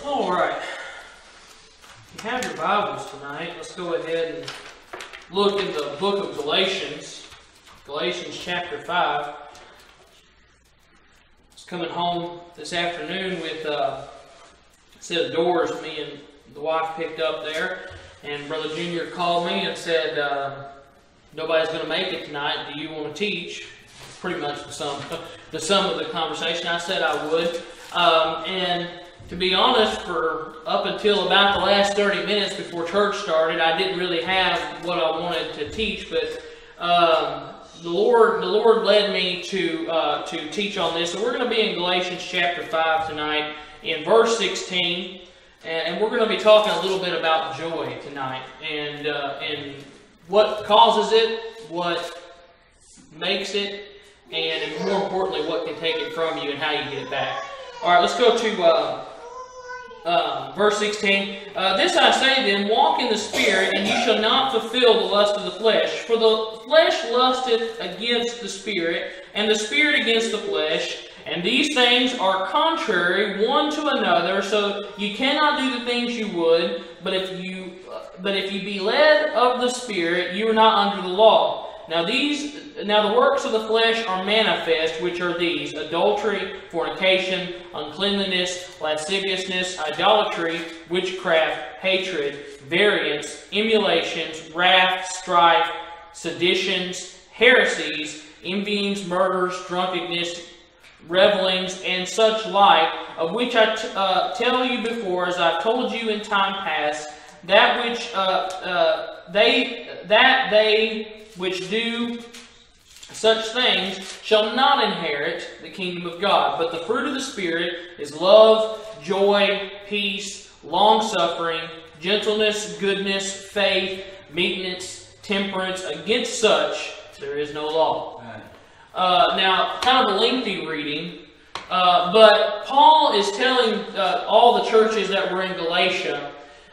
All right. If you have your Bibles tonight, let's go ahead and look in the book of Galatians. Galatians chapter 5. I was coming home this afternoon with a set of doors me and the wife picked up there. And Brother Junior called me and said, nobody's going to make it tonight. Do you want to teach? Pretty much the sum of the conversation. I said I would. And to be honest, for up until about the last 30 minutes before church started, I didn't really have what I wanted to teach, but the Lord led me to teach on this. So we're going to be in Galatians chapter 5 tonight, in verse 16, and we're going to be talking a little bit about joy tonight, and what causes it, what makes it, and more importantly, what can take it from you and how you get it back. All right, let's go to verse 16. This I say then, walk in the Spirit, and ye shall not fulfill the lust of the flesh. For the flesh lusteth against the Spirit, and the Spirit against the flesh. And these things are contrary one to another, so you cannot do the things you would. But if you be led of the Spirit, you are not under the law. Now the works of the flesh are manifest, which are these: adultery, fornication, uncleanness, lasciviousness, idolatry, witchcraft, hatred, variance, emulations, wrath, strife, seditions, heresies, envyings, murders, drunkenness, revelings, and such like, of which I tell you before, as I've told you in time past, that which they which do such things shall not inherit the kingdom of God. But the fruit of the Spirit is love, joy, peace, long-suffering, gentleness, goodness, faith, meekness, temperance. Against such there is no law. Now, kind of a lengthy reading, but Paul is telling all the churches that were in Galatia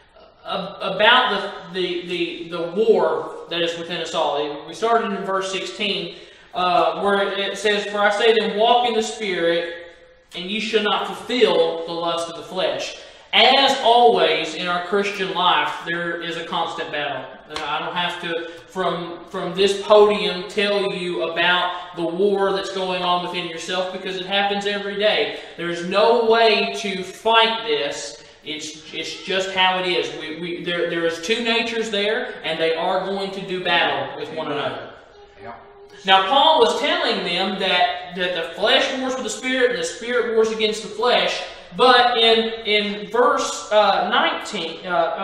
about the war that is within us all. We started in verse 16, where it says, "For I say then, walk in the Spirit, and ye shall not fulfill the lust of the flesh." As always in our Christian life, there is a constant battle. I don't have to, from this podium, tell you about the war that's going on within yourself, because it happens every day. There's no way to fight this. It's just how it is. There is two natures there, and they are going to do battle with one another. Now, Paul was telling them that the flesh wars with the Spirit, and the Spirit wars against the flesh. But in verse 19,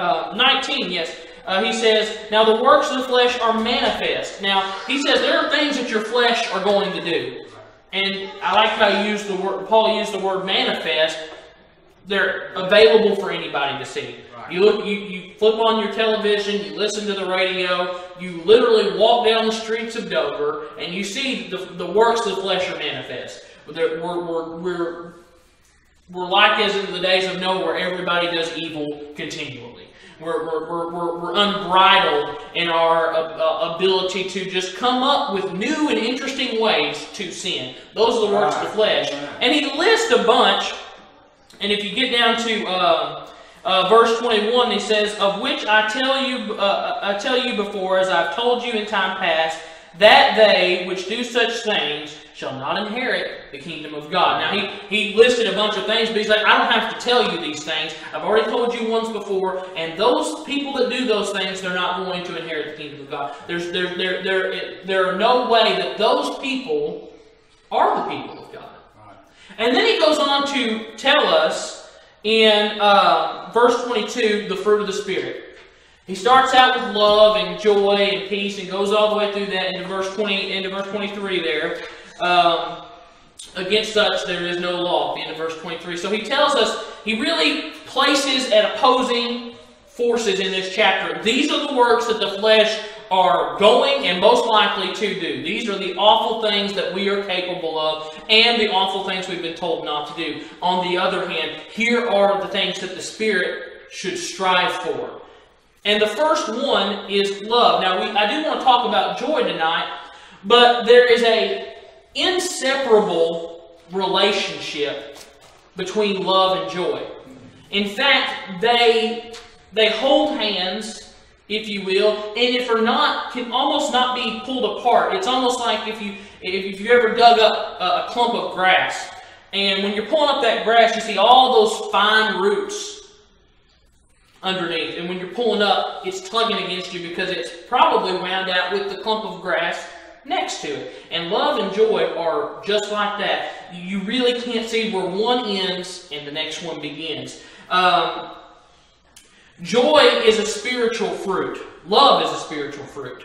he says, "Now the works of the flesh are manifest." Now, he says there are things that your flesh are going to do. And I like how Paul used the word manifest. They're available for anybody to see. Right. You flip on your television, you listen to the radio, you literally walk down the streets of Dover, and you see the works of the flesh are manifest. We're like as in the days of Noah, where everybody does evil continually. We're unbridled in our ability to just come up with new and interesting ways to sin. Those are the works of the flesh. And he lists a bunch. And if you get down to verse 21, he says, "Of which I tell you before, as I've told you in time past, that they which do such things shall not inherit the kingdom of God." Now, he listed a bunch of things, but he's like, I don't have to tell you these things. I've already told you once before, and those people that do those things, they're not going to inherit the kingdom of God. There are no way that those people are the people of God. And then he goes on to tell us in verse 22, the fruit of the Spirit. He starts out with love and joy and peace, and goes all the way through that into verse 23 there. Against such there is no law, at the end of verse 23. So he tells us, he really places at opposing forces in this chapter. These are the works that the flesh are going and most likely to do. These are the awful things that we are capable of, and the awful things we've been told not to do. On the other hand, here are the things that the Spirit should strive for. And the first one is love. Now, I do want to talk about joy tonight, but there is an inseparable relationship between love and joy. In fact, they hold hands, if you will, and if they're not, can almost not be pulled apart. It's almost like if you ever dug up a clump of grass, and when you're pulling up that grass, you see all those fine roots underneath, and when you're pulling up, it's tugging against you because it's probably wound out with the clump of grass next to it. And love and joy are just like that. You really can't see where one ends and the next one begins. Joy is a spiritual fruit. Love is a spiritual fruit.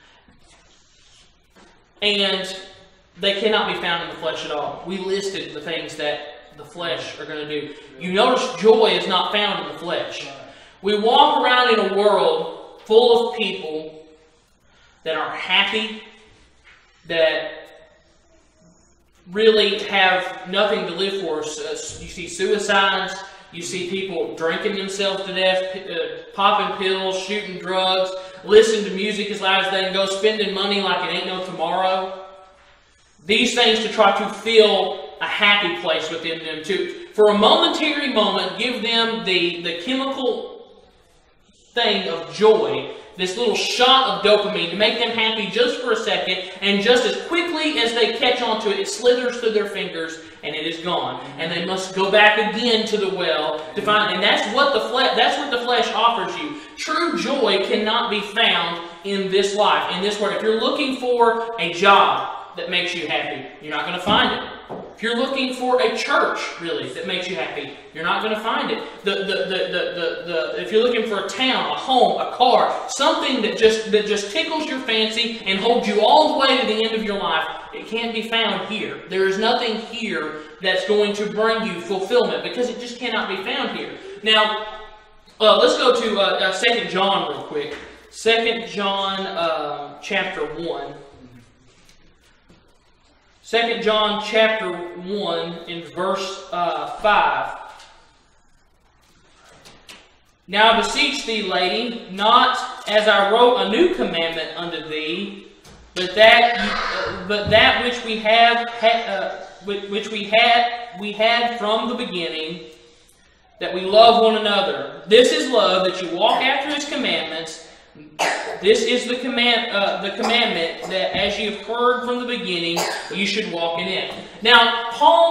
And they cannot be found in the flesh at all. We listed the things that the flesh are going to do. You notice joy is not found in the flesh. We walk around in a world full of people that are happy, that really have nothing to live for. You see suicides, you see people drinking themselves to death, popping pills, shooting drugs, listening to music as loud as they can go, spending money like it ain't no tomorrow. These things to try to fill a happy place within them too. For a momentary moment, give them the chemical thing of joy, this little shot of dopamine to make them happy just for a second, and just as quickly as they catch onto it, it slithers through their fingers and it is gone. And they must go back again to the well to find it. And that's what the flesh offers you. True joy cannot be found in this life, in this world. If you're looking for a job that makes you happy, you're not going to find it. If you're looking for a church, really, that makes you happy, you're not going to find it. If you're looking for a town, a home, a car, something that just tickles your fancy and holds you all the way to the end of your life, it can't be found here. There is nothing here that's going to bring you fulfillment, because it just cannot be found here. Now, let's go to 2 John real quick. 2 John chapter 1. 2 John chapter 1 in verse 5. Now I beseech thee, lady, not as I wrote a new commandment unto thee, but that which we had from the beginning, that we love one another. This is love, that you walk after His commandments. This is the commandment, that as you have heard from the beginning, you should walk in it. Now,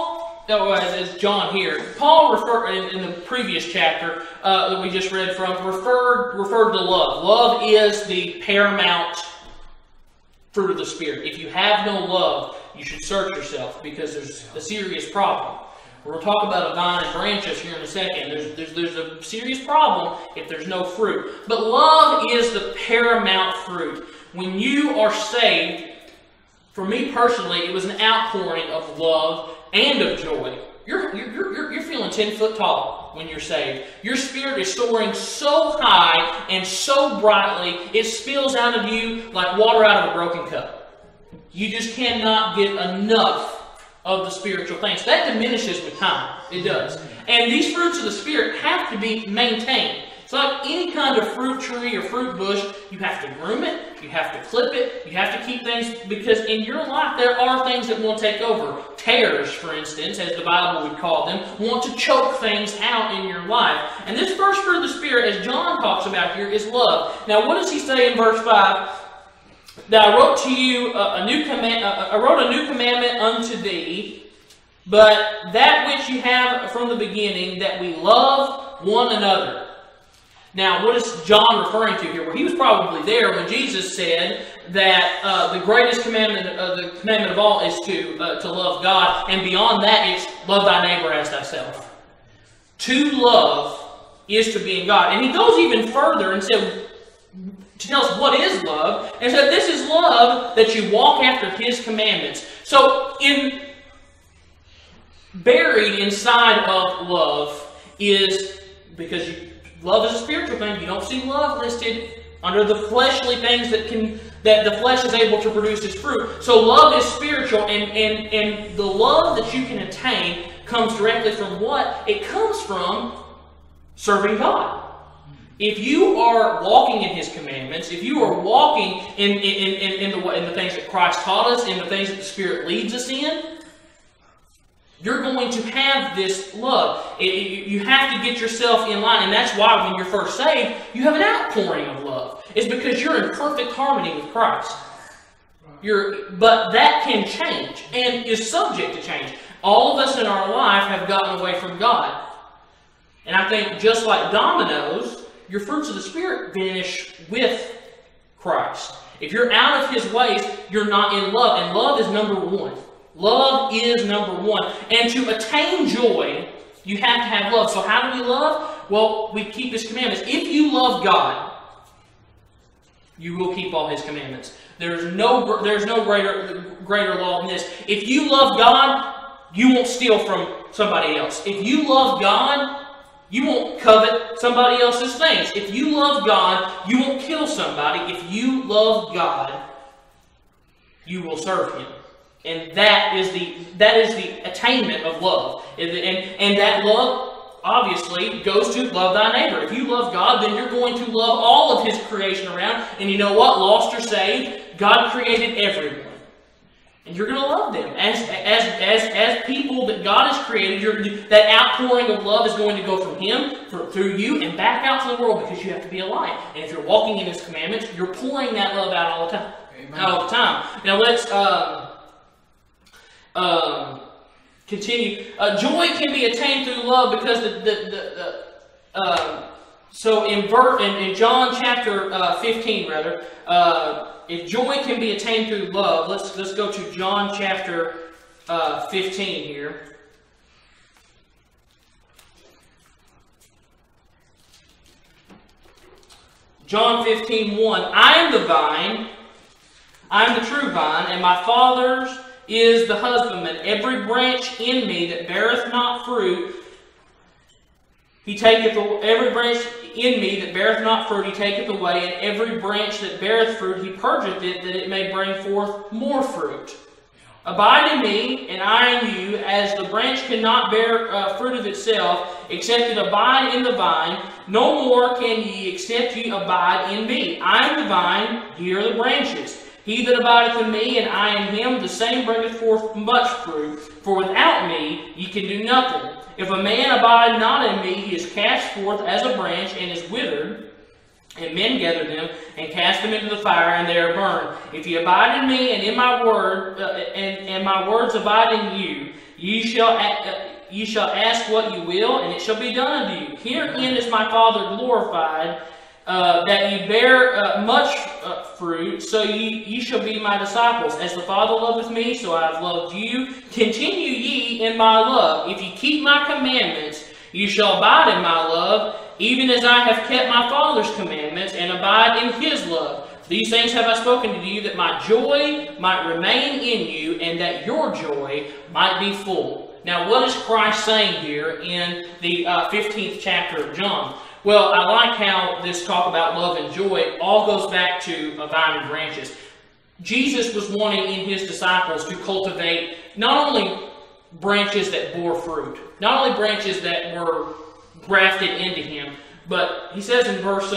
as John here, Paul referred in the previous chapter that we just read from, referred to love. Love is the paramount fruit of the Spirit. If you have no love, you should search yourself, because there's a serious problem. We'll talk about a vine and branches here in a second. There's a serious problem if there's no fruit. But love is the paramount fruit. When you are saved, for me personally, it was an outpouring of love and of joy. You're feeling 10 foot tall when you're saved. Your spirit is soaring so high and so brightly, it spills out of you like water out of a broken cup. You just cannot get enough of the spiritual things. That diminishes with time. It does. And these fruits of the Spirit have to be maintained. It's like any kind of fruit tree or fruit bush. You have to groom it. You have to clip it. You have to keep things, because in your life there are things that will take over. Tares, for instance, as the Bible would call them, want to choke things out in your life. And this first fruit of the Spirit, as John talks about here, is love. Now, what does he say in verse 5? That I wrote to you a new commandment unto thee, but that which you have from the beginning, that we love one another. Now, what is John referring to here? Well, he was probably there when Jesus said that the greatest commandment, the commandment of all, is to love God, and beyond that, it's love thy neighbor as thyself. To love is to be in God, and he goes even further and said, to tell us what is love, and so this is love, that you walk after His commandments. So, buried inside of love is, because love is a spiritual thing, you don't see love listed under the fleshly things that the flesh is able to produce as fruit. So love is spiritual, and the love that you can attain comes directly from what? It comes from serving God. If you are walking in His commandments, if you are walking in the things that Christ taught us, in the things that the Spirit leads us in, you're going to have this love. You have to get yourself in line, and that's why when you're first saved, you have an outpouring of love. It's because you're in perfect harmony with Christ. But that can change, and is subject to change. All of us in our life have gotten away from God. And I think just like dominoes, your fruits of the Spirit vanish with Christ. If you're out of His ways, you're not in love. And love is number one. Love is number one. And to attain joy, you have to have love. So how do we love? Well, we keep His commandments. If you love God, you will keep all His commandments. There's no greater law than this. If you love God, you won't steal from somebody else. If you love God, you won't covet somebody else's things. If you love God, you won't kill somebody. If you love God, you will serve Him. And that is the attainment of love. And that love, obviously, goes to love thy neighbor. If you love God, then you're going to love all of His creation around. And you know what? Lost or saved, God created everyone. And you're going to love them. As people that God has created, that outpouring of love is going to go from Him, through you, and back out to the world, because you have to be a light. And if you're walking in His commandments, you're pouring that love out all the time. Amen. All the time. Now let's continue. Joy can be attained through love because so in John chapter 15, rather, if joy can be attained through love, let's go to John chapter 15 here. John 15:1. I am the vine, I am the true vine, and my Father's is the husbandman. Every branch in me that beareth not fruit, He taketh away. Every branch in me that beareth not fruit, He taketh away, and every branch that beareth fruit, He purgeth it, that it may bring forth more fruit. Abide in me, and I in you, as the branch cannot bear fruit of itself, except it abide in the vine. No more can ye, except ye abide in me. I am the vine, ye are the branches. He that abideth in me, and I in him, the same bringeth forth much fruit. For without me ye can do nothing. If a man abide not in me, he is cast forth as a branch, and is withered. And men gather them, and cast them into the fire, and they are burned. If ye abide in me, and in my word, and my words abide in you, ye shall ask what you will, and it shall be done unto you. Herein is my Father glorified, that ye bear much fruit, so ye shall be my disciples. As the Father loveth me, so I have loved you. Continue ye in my love. If ye keep my commandments, ye shall abide in my love, even as I have kept my Father's commandments, and abide in His love. These things have I spoken to you, that my joy might remain in you, and that your joy might be full. Now, what is Christ saying here in the 15th chapter of John? Well, I like how this talk about love and joy all goes back to vine and branches. Jesus was wanting in His disciples to cultivate not only branches that bore fruit, not only branches that were grafted into Him, but He says in verse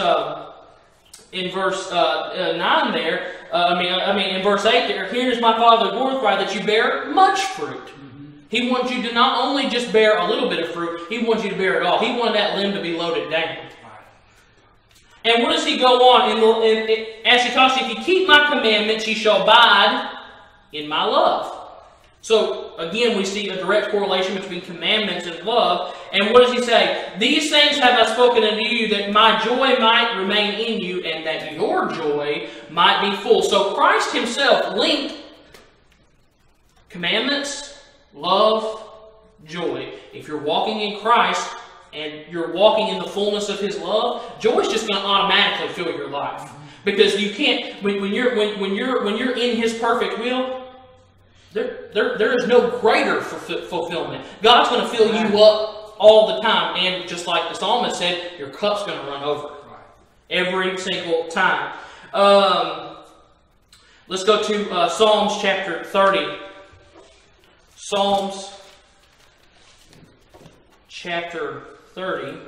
9 there, in verse 8 there, here is my Father glorified, that you bear much fruit. He wants you to not only just bear a little bit of fruit, He wants you to bear it all. He wanted that limb to be loaded down. And what does He go on? As He talks, if you keep my commandments, ye shall abide in my love. So, again, we see a direct correlation between commandments and love. And what does He say? These things have I spoken unto you, that my joy might remain in you, and that your joy might be full. So Christ Himself linked commandments, love, joy. If you're walking in Christ and you're walking in the fullness of His love, joy is just going to automatically fill your life. Because you can't, when you're in His perfect will, there is no greater fulfillment. God's going to fill you up all the time. And just like the psalmist said, your cup's going to run over every single time. Let's go to Psalms chapter 30. Psalms chapter 30.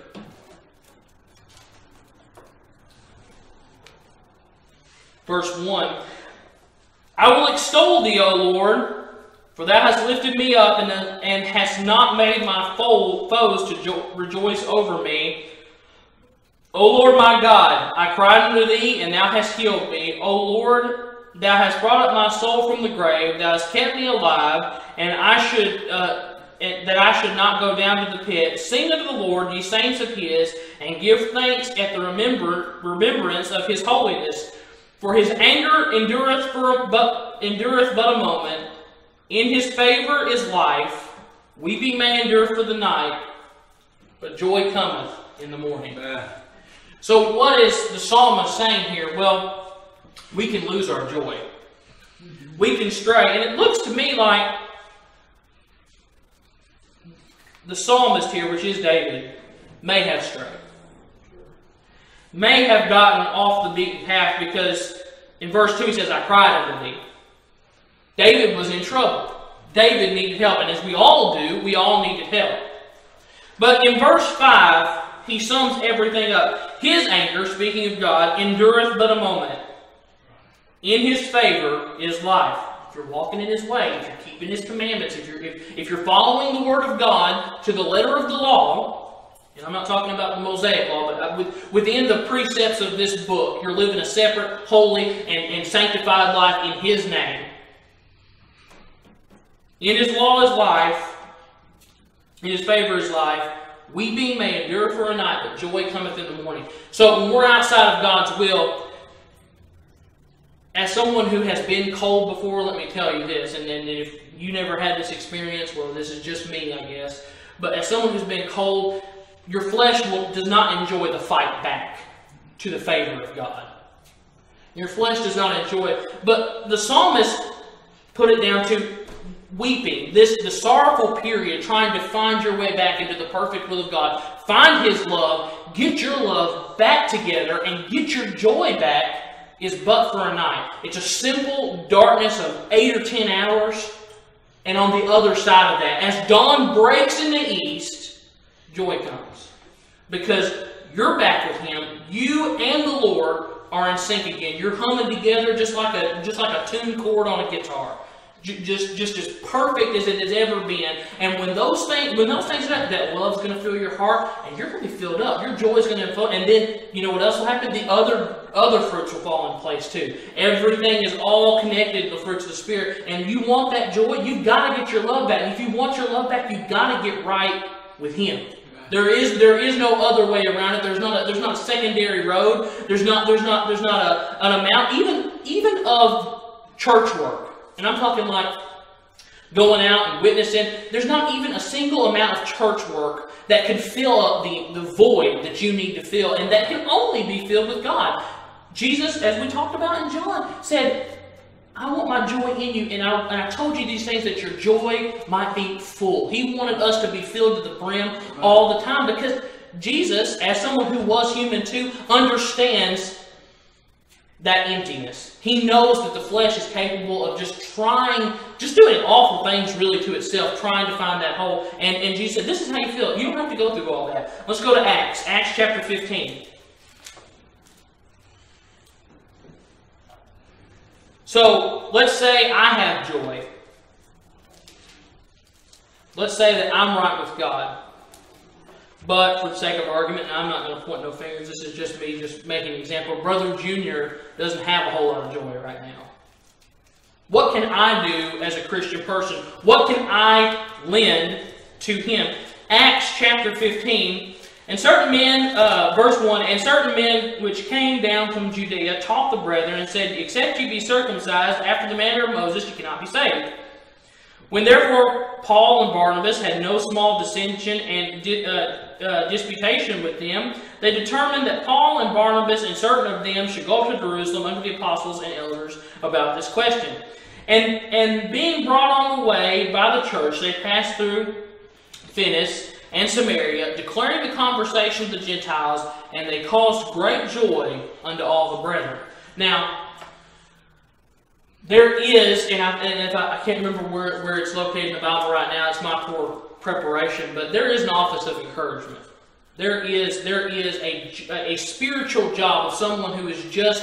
Verse 1. I will extol thee, O Lord, For thou hast lifted me up, and hast not made my foes to rejoice over me. O Lord my God, I cried unto thee, and thou hast healed me. O Lord, thou hast brought up my soul from the grave. Thou hast kept me alive, and that I should not go down to the pit. Sing unto the Lord, ye saints of his, and give thanks at the remembrance of his holiness. For his anger endureth but a moment. In his favor is life. Weeping may endure for the night, but joy cometh in the morning. Amen. So what is the psalmist saying here? Well, we can lose our joy. We can stray. And it looks to me like the psalmist here, which is David, may have strayed. May have gotten off the beaten path, because in verse 2 he says, I cried unto thee. David was in trouble. David needed help. And as we all do, we all needed help. But in verse 5, he sums everything up. His anger, speaking of God, endureth but a moment. In his favor is life. If you're walking in his way, if you're keeping his commandments, if you're following the word of God to the letter of the law, and I'm not talking about the Mosaic law, but within the precepts of this book, you're living a separate, holy, and sanctified life in his name. In his law is life. In his favor is life. Weeping may endure for a night, but joy cometh in the morning. So when we're outside of God's will, as someone who has been cold before, let me tell you this, and then if you never had this experience, well, this is just me, I guess. But as someone who's been cold, your flesh does not enjoy the fight back to the favor of God. Your flesh does not enjoy it. But the psalmist put it down to weeping, the sorrowful period, trying to find your way back into the perfect will of God. Find his love, get your love back together, and get your joy back, is but for a night. It's a simple darkness of 8 or 10 hours, and on the other side of that, as dawn breaks in the east, joy comes. Because you're back with him, you and the Lord are in sync again. You're humming together just like a tuned chord on a guitar. Just as perfect as it has ever been. And when those things happen, that love's going to fill your heart, and you're going to be filled up. Your joy is going to flow. And then, you know what else will happen? The other fruits will fall in place too. Everything is all connected to the fruits of the Spirit. And you want that joy, you've got to get your love back. And if you want your love back, you've got to get right with him. There is no other way around it. There's not a secondary road. There's not an amount even of church work. And I'm talking like going out and witnessing. There's not even a single amount of church work that can fill up the void that you need to fill, and that can only be filled with God. Jesus, as we talked about in John, said, I want my joy in you, and I told you these things that your joy might be full. He wanted us to be filled to the brim all the time, because Jesus, as someone who was human too, understands that emptiness. He knows that the flesh is capable of just doing awful things really to itself, trying to find that hole. And Jesus said, this is how you feel. You don't have to go through all that. Let's go to Acts chapter 15. So, let's say I have joy. Let's say that I'm right with God. But for the sake of argument, and I'm not going to point no fingers, this is just me just making an example. Brother Junior doesn't have a whole lot of joy right now. What can I do as a Christian person? What can I lend to him? Acts chapter 15. And certain men, verse 1, and certain men which came down from Judea taught the brethren and said, except you be circumcised after the manner of Moses, you cannot be saved. When therefore Paul and Barnabas had no small dissension and disputation with them, they determined that Paul and Barnabas and certain of them should go to Jerusalem unto the apostles and elders about this question. And being brought on the way by the church, they passed through Phoenicia and Samaria, declaring the conversation of the Gentiles, and they caused great joy unto all the brethren. Now, there is, and I can't remember where it's located in the Bible right now, it's my poor preparation, but there is an office of encouragement. There is a spiritual job of someone who is just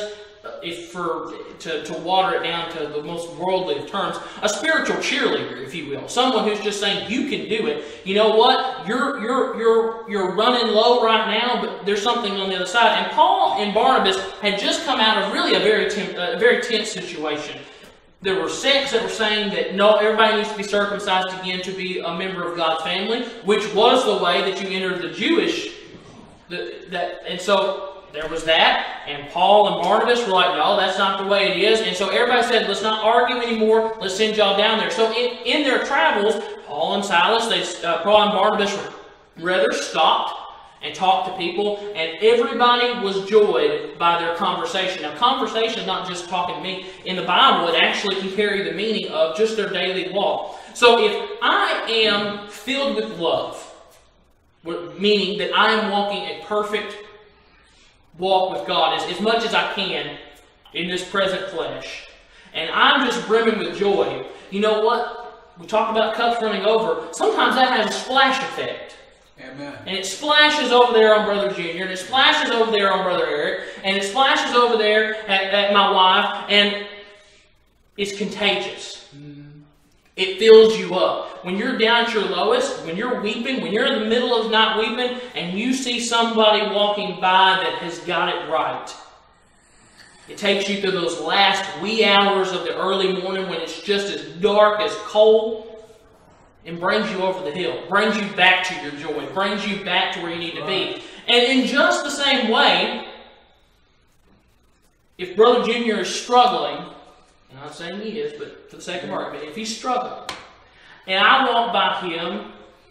to water it down to the most worldly of terms, a spiritual cheerleader, if you will. Someone who's just saying, you can do it. You know what? You're running low right now, but there's something on the other side. And Paul and Barnabas had just come out of really a very tense situation. There were sects that were saying that no, everybody needs to be circumcised again to be a member of God's family, which was the way that you entered the Jewish. And so there was that, and Paul and Barnabas were like, no, that's not the way it is. And so everybody said, let's not argue anymore, let's send y'all down there. So in their travels, Paul and Silas, Paul and Barnabas rather stopped and talked to people, and everybody was joyed by their conversation. Now, conversation is not just talking to me. In the Bible, it actually can carry the meaning of just their daily walk. So if I am filled with love, meaning that I am walking a perfect walk with God as much as I can in this present flesh, and I'm just brimming with joy, you know what? We talk about cups running over. Sometimes that has a splash effect. Amen. And it splashes over there on Brother Junior, and it splashes over there on Brother Eric, and it splashes over there at my wife, and it's contagious. It fills you up. When you're down at your lowest, when you're weeping, when you're in the middle of not weeping, and you see somebody walking by that has got it right, it takes you through those last wee hours of the early morning when it's just as dark as coal, and brings you over the hill, brings you back to your joy, brings you back to where you need to be. And in just the same way, if Brother Junior is struggling, and I'm not saying he is, but for the sake of argument, if he's struggling, and I walk by him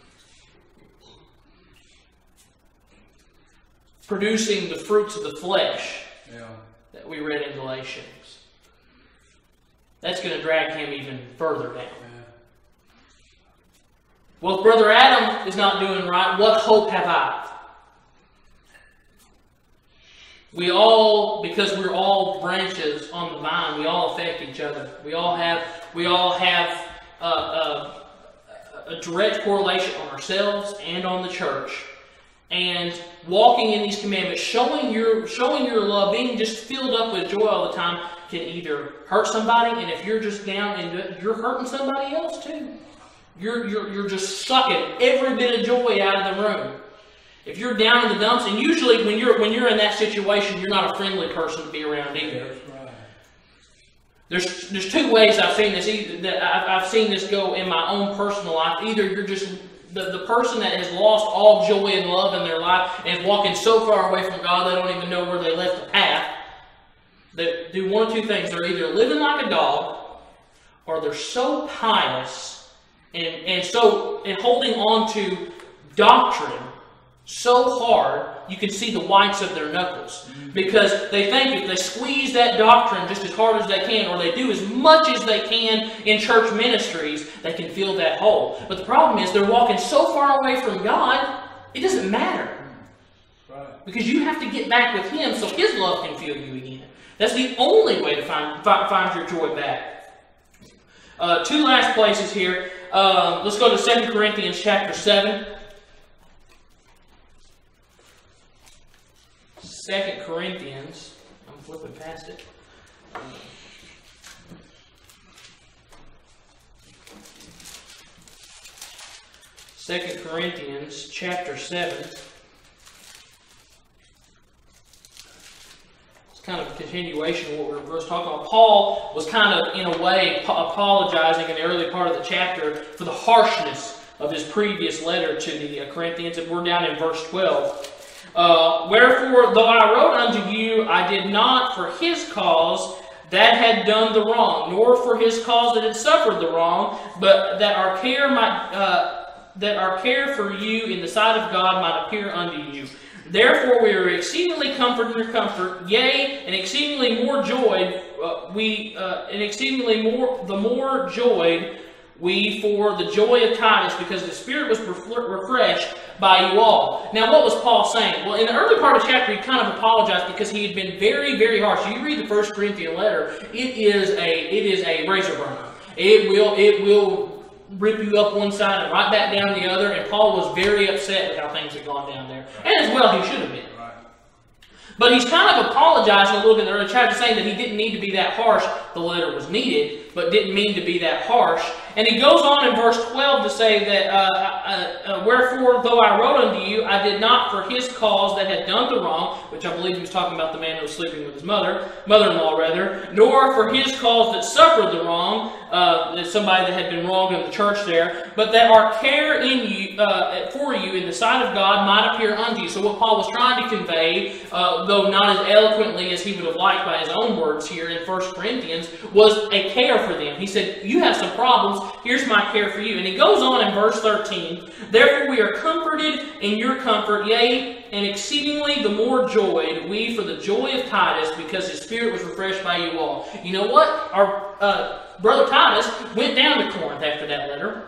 producing the fruits of the flesh that we read in Galatians, that's going to drag him even further down. Well, if Brother Adam is not doing right, what hope have I? We all, because we're all branches on the vine, we all affect each other. We all have a direct correlation on ourselves and on the church. And walking in these commandments, showing your love, being just filled up with joy all the time, can either hurt somebody, and if you're just down and you're hurting somebody else too. You're just sucking every bit of joy out of the room. If you're down in the dumps, and usually when you're in that situation, you're not a friendly person to be around either. Right. There's two ways I've seen this. I've seen this go in my own personal life. Either you're just the person that has lost all joy and love in their life and is walking so far away from God they don't even know where they left the path. They do one of two things. They're either living like a dog, or they're so pious and holding on to doctrine so hard you can see the whites of their knuckles. Because they think if they squeeze that doctrine just as hard as they can, or they do as much as they can in church ministries, they can fill that hole. But the problem is they're walking so far away from God, it doesn't matter. Right. Because you have to get back with Him so His love can fill you again. That's the only way to find your joy back. Two last places here. Let's go to 2 Corinthians chapter 7. 2 Corinthians, I'm flipping past it. 2 Corinthians chapter 7. It's kind of a continuation of what we were talking about. Paul was kind of, in a way, apologizing in the early part of the chapter for the harshness of his previous letter to the Corinthians, and we're down in verse 12. Wherefore, though I wrote unto you, I did not for his cause that had done the wrong, nor for his cause that had suffered the wrong, but that our care for you in the sight of God might appear unto you. Therefore we are exceedingly comforted in your comfort, yea, and exceedingly more joyed. The more joyed we for the joy of Titus, because the Spirit was refreshed by you all. Now, what was Paul saying? Well, in the early part of the chapter, he kind of apologized because he had been very, very harsh. You read the 1 Corinthian letter; it is a razor burner. It will rip you up one side and right back down the other. And Paul was very upset with how things had gone down there, and as well he should have been. But he's kind of apologizing a little bit in the early chapter, saying that he didn't need to be that harsh. The letter was needed, but didn't mean to be that harsh. And he goes on in verse 12 to say that, wherefore, though I wrote unto you, I did not for his cause that had done the wrong, which I believe he was talking about the man who was sleeping with his mother-in-law rather, nor for his cause that suffered the wrong, somebody that had been wronged in the church there, but that our care in you, for you in the sight of God might appear unto you. So what Paul was trying to convey, though not as eloquently as he would have liked by his own words here in 1 Corinthians, was a care for them. He said, you have some problems, here's my care for you. And he goes on in verse 13, therefore we are comforted in your comfort, yea, and exceedingly the more joyed we for the joy of Titus, because his spirit was refreshed by you all. You know what? Our brother Titus went down to Corinth after that letter,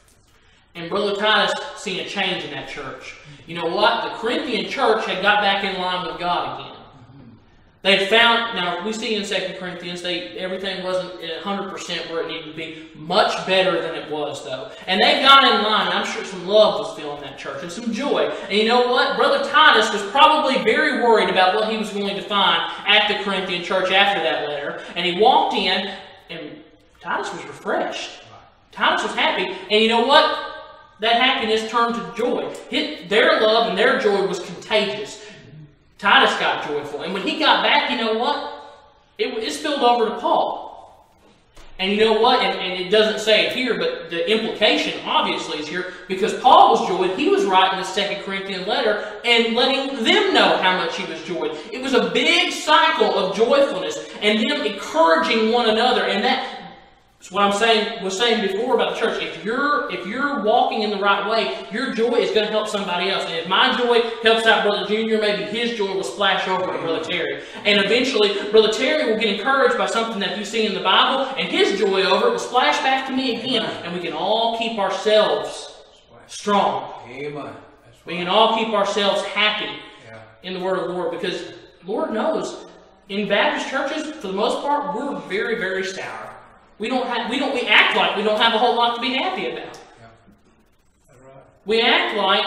and brother Titus seen a change in that church. You know what? The Corinthian church had got back in line with God again. They'd found, now we see in 2 Corinthians, everything wasn't 100% where it needed to be. Much better than it was, though. And they got in line, and I'm sure some love was filling that church, and some joy. And you know what? Brother Titus was probably very worried about what he was going to find at the Corinthian church after that letter. And he walked in, and Titus was refreshed. Titus was happy. And you know what? That happiness turned to joy. Their love and their joy was contagious. Titus got joyful. And when he got back, you know what? It spilled over to Paul. And you know what? And it doesn't say it here, but the implication obviously is here, because Paul was joyed. He was writing the 2 Corinthian letter and letting them know how much he was joyed. It was a big cycle of joyfulness and them encouraging one another. And that's what I was saying before about the church. If you're walking in the right way, your joy is going to help somebody else. And if my joy helps out Brother Junior, maybe his joy will splash over to Brother Terry. And eventually, Brother Terry will get encouraged by something that you see in the Bible, and his joy over it will splash back to me again. And we can all keep ourselves strong. Amen. We can all keep ourselves happy in the Word of the Lord, because Lord knows, in Baptist churches, for the most part, we're very, very sour. We act like we don't have a whole lot to be happy about. Yeah. That's right. We act like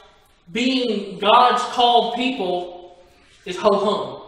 being God's called people is ho-hum.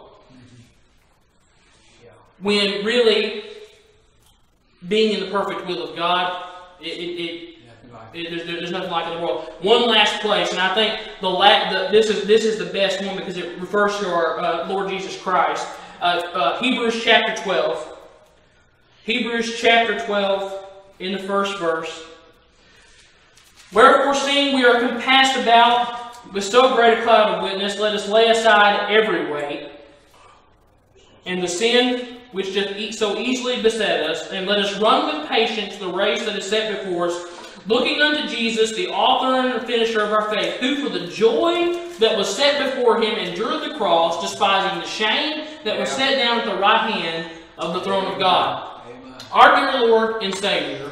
Yeah. When really, being in the perfect will of God, there's nothing like it in the world. One last place, and I think this is the best one, because it refers to our Lord Jesus Christ. Hebrews chapter 12. Hebrews chapter 12, in the first verse. Wherefore, seeing we are compassed about with so great a cloud of witness, let us lay aside every weight, and the sin which doth so easily beset us, and let us run with patience the race that is set before us, looking unto Jesus, the author and the finisher of our faith, who for the joy that was set before him endured the cross, despising the shame that was set down at the right hand of the throne of God. Our dear Lord and Savior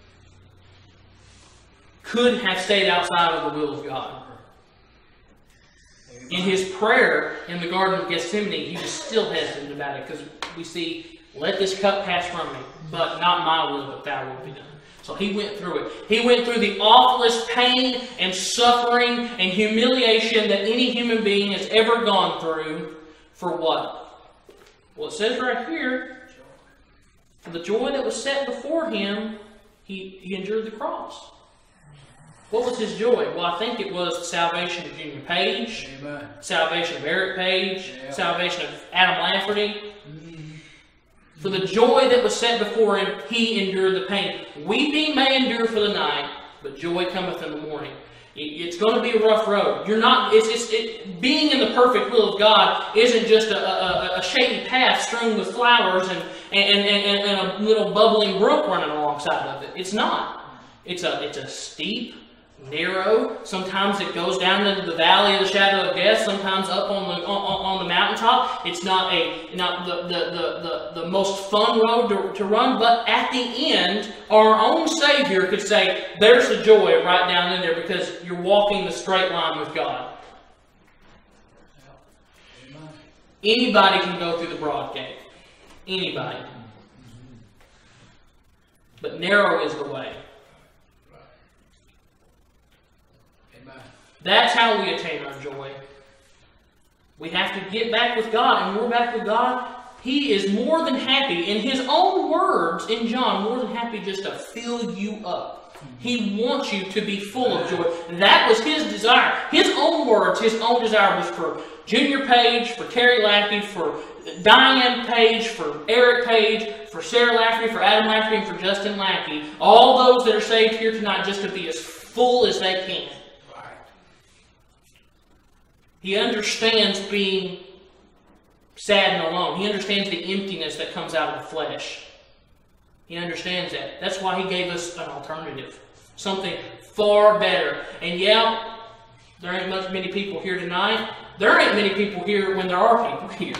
could have stayed outside of the will of God. In his prayer in the Garden of Gethsemane, he was still hesitant about it, because we see, let this cup pass from me, but not my will, but thy will be done. So he went through it. He went through the awfulest pain and suffering and humiliation that any human being has ever gone through. For what? Well, it says right here, for the joy that was set before him, he endured the cross. What was his joy? Well, I think it was the salvation of Junior Page, Amen. Salvation of Eric Page, salvation of Adam Lafferty. For the joy that was set before him, he endured the pain. Weeping may endure for the night, but joy cometh in the morning. It's going to be a rough road. Being in the perfect will of God isn't just a shady path strewn with flowers and a little bubbling brook running alongside of it. It's not. It's a steep, narrow. Sometimes it goes down into the valley of the shadow of death. Sometimes up on the mountaintop. It's not the most fun road to run. But at the end, our own Savior could say, "There's the joy right down in there, because you're walking the straight line with God." Anybody can go through the broad gate. Anybody. But narrow is the way. That's how we attain our joy. We have to get back with God, and when we're back with God, He is more than happy, in His own words in John, more than happy just to fill you up. He wants you to be full of joy. That was His desire. His own words, His own desire was for Junior Page, for Terry Lafferty, for Diane Page, for Eric Page, for Sarah Lafferty, for Adam Lafferty, and for Justin Lafferty. All those that are saved here tonight just to be as full as they can. He understands being sad and alone. He understands the emptiness that comes out of the flesh. He understands that. That's why He gave us an alternative. Something far better. And yeah, there ain't many people here tonight. There ain't many people here when there are people here.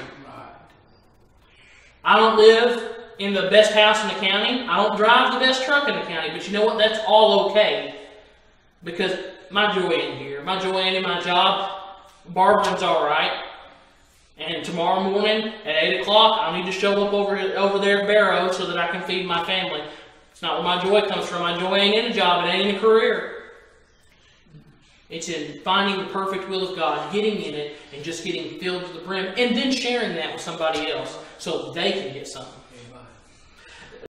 I don't live in the best house in the county. I don't drive the best truck in the county. But you know what? That's all okay. Because my Joanne here, my Joanne in my job, Barbara's alright. And tomorrow morning at 8 o'clock, I'll need to show up over there at Barrow so that I can feed my family. It's not where my joy comes from. My joy ain't in a job. It ain't in a career. It's in finding the perfect will of God, getting in it, and just getting filled to the brim, and then sharing that with somebody else so they can get something.